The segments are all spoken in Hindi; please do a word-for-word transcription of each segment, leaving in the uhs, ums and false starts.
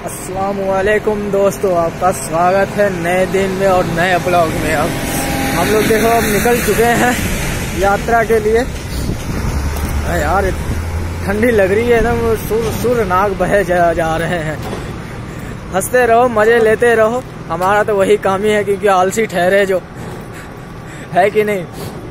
अस्सलामुअलैकुम दोस्तों, आपका स्वागत है नए दिन में और नए ब्लॉग में। अब हम लोग देखो अब निकल चुके हैं यात्रा के लिए। यार ठंडी लग रही है ना, वो सुर सुर नाक बहे जा, जा रहे हैं। हंसते रहो, मजे लेते रहो, हमारा तो वही काम ही है, क्योंकि आलसी ठहरे जो है कि नहीं।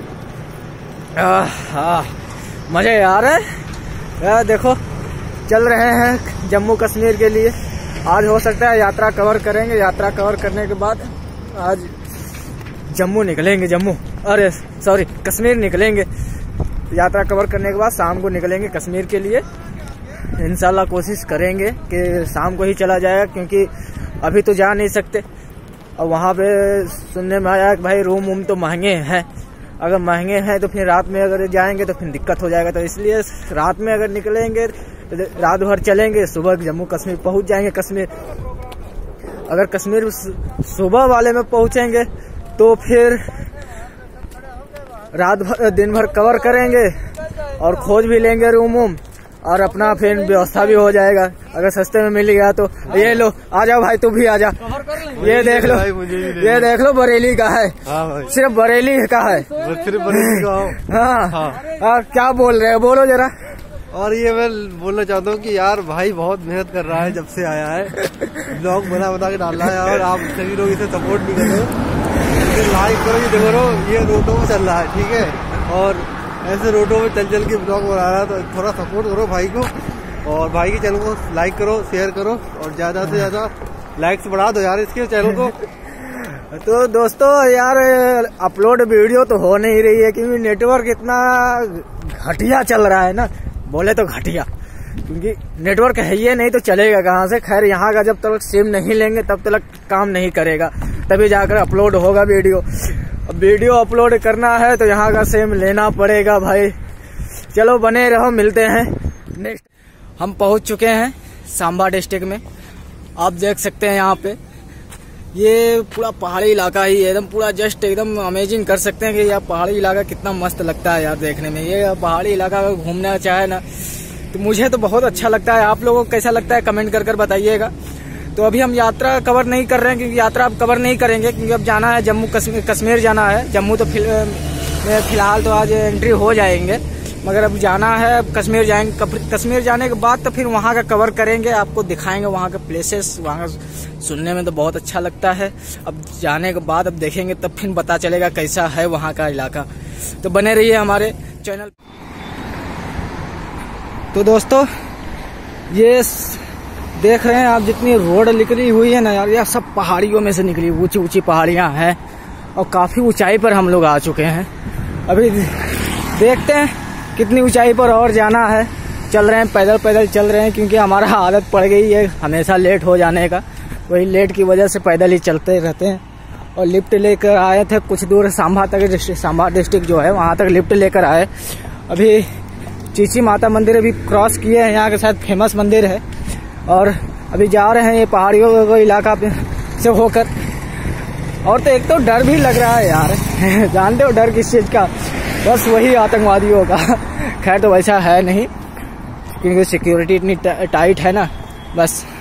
हाँ मजे आ रहे हैं यार। देखो चल रहे हैं जम्मू कश्मीर के लिए। आज हो सकता है यात्रा कवर करेंगे। यात्रा कवर करने के बाद आज जम्मू निकलेंगे। जम्मू अरे सॉरी कश्मीर निकलेंगे। यात्रा कवर करने के बाद शाम को निकलेंगे कश्मीर के लिए। इंशाल्लाह कोशिश करेंगे कि शाम को ही चला जाएगा, क्योंकि अभी तो जा नहीं सकते। और वहाँ पे सुनने में आया कि भाई रूम वूम तो महंगे हैं। अगर महंगे हैं तो फिर रात में अगर जाएंगे तो फिर दिक्कत हो जाएगा। तो इसलिए रात में अगर निकलेंगे, रात भर चलेंगे, सुबह जम्मू कश्मीर पहुंच जाएंगे। कश्मीर अगर कश्मीर सुबह वाले में पहुंचेंगे तो फिर रात भर दिन भर कवर करेंगे और खोज भी लेंगे रूम वूम, और अपना फिर व्यवस्था भी हो जाएगा। अगर सस्ते में मिल गया तो ये लो, आ जाओ भाई, तू भी आ जा। ये देख लो, ये देख लो बरेली का है। हाँ सिर्फ बरेली का है, सिर्फ बरेली का। हाँ हाँ क्या बोल रहे हो, बोलो जरा। और ये मैं बोलना चाहता हूँ कि यार भाई बहुत मेहनत कर रहा है, जब से आया है ब्लॉग बना बना के डाल रहा है, और आप सभी लोग इसे सपोर्ट भी करो, लाइक करो। ये देखो ये रोडों में चल रहा है, ठीक है, और ऐसे रोडों में चल चल के ब्लॉग बना रहा है। तो थोड़ा सपोर्ट करो भाई को, और भाई के चैनल को लाइक करो, शेयर करो, और ज्यादा से ज्यादा लाइक्स बढ़ा दो यार इसके चैनल को। तो दोस्तों यार अपलोड वीडियो तो हो नहीं रही है, क्योंकि नेटवर्क इतना घटिया चल रहा है ना, बोले तो घटिया, क्योंकि नेटवर्क है ही नहीं तो चलेगा कहाँ से। खैर यहाँ का जब तक सिम नहीं लेंगे तब तक काम नहीं करेगा, तभी जाकर अपलोड होगा वीडियो। वीडियो अपलोड करना है तो यहाँ का सिम लेना पड़ेगा भाई। चलो बने रहो, मिलते हैं नेक्स्ट। हम पहुँच चुके हैं सांबा डिस्ट्रिक्ट में। आप देख सकते हैं यहाँ पे ये पूरा पहाड़ी इलाका ही है, एकदम पूरा जस्ट एकदम अमेजिंग कर सकते हैं कि यह पहाड़ी इलाका कितना मस्त लगता है यार देखने में। ये पहाड़ी इलाका अगर घूमना चाहे ना तो मुझे तो बहुत अच्छा लगता है। आप लोगों को कैसा लगता है कमेंट कर कर बताइएगा। तो अभी हम यात्रा कवर नहीं कर रहे हैं, क्योंकि यात्रा अब कवर नहीं करेंगे, क्योंकि अब जाना है जम्मू कश्मीर कश्मीर जाना है। जम्मू तो फिलहाल तो आज एंट्री हो जाएंगे, मगर अब जाना है कश्मीर जाएंगे। कश्मीर जाने के बाद तो फिर वहाँ का कवर करेंगे, आपको दिखाएंगे वहाँ के प्लेसेस। वहाँ सुनने में तो बहुत अच्छा लगता है, अब जाने के बाद अब देखेंगे तब फिर पता चलेगा कैसा है वहाँ का इलाका। तो बने रहिए हमारे चैनल। तो दोस्तों ये देख रहे हैं आप, जितनी रोड निकली हुई है ना यार, यह सब पहाड़ियों में से निकली, ऊंची ऊंची पहाड़ियाँ हैं, और काफ़ी ऊंचाई पर हम लोग आ चुके हैं। अभी देखते हैं कितनी ऊंचाई पर और जाना है। चल रहे हैं, पैदल पैदल चल रहे हैं, क्योंकि हमारा आदत पड़ गई है हमेशा लेट हो जाने का। वही लेट की वजह से पैदल ही चलते रहते हैं। और लिफ्ट लेकर आए थे कुछ दूर, सांबा तक डिस्ट्रिक्ट, सांबा डिस्ट्रिक्ट जो है वहाँ तक लिफ्ट लेकर आए। अभी चीची माता मंदिर अभी क्रॉस किए हैं, यहाँ के साथ फेमस मंदिर है, और अभी जा रहे हैं ये पहाड़ियों को इलाका से होकर। और तो एक तो डर भी लग रहा है यार जानते हो डर किस चीज़ का? बस वही आतंकवादियों का। खैर तो वैसा है नहीं, क्योंकि सिक्योरिटी इतनी टाइट है ना, बस